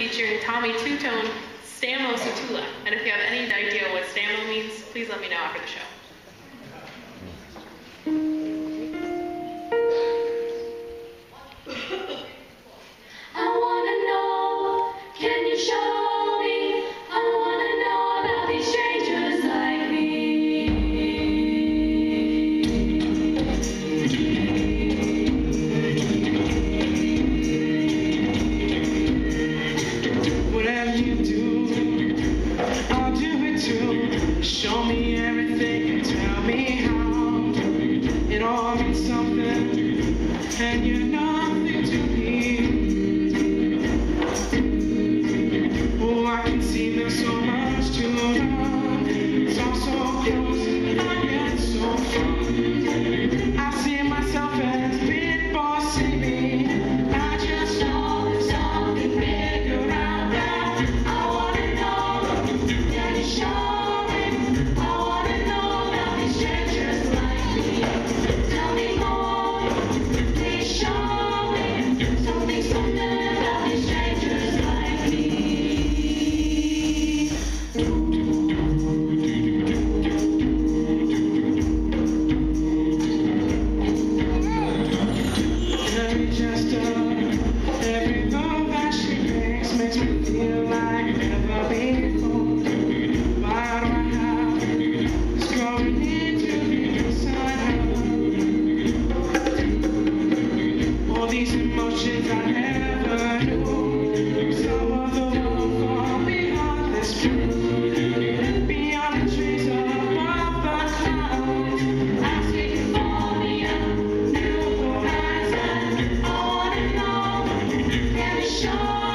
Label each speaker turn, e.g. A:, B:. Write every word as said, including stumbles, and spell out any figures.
A: featuring Tommy Two-Tone Stamo Sutula. And if you have any idea what Stamo means, please let me know after the show.
B: Show me everything and tell me how. It all means something, and you're nothing to me. Oh, I can see there's so much to love. It's all so close, and yet so far. I see myself as big boss in me. I just know there's something bigger out there. I wanna know, can you show? These emotions I never knew. Some of the world fall beyond this truth. Beyond the trees above the clouds, asking for me a new horizon. I wanna know, can you show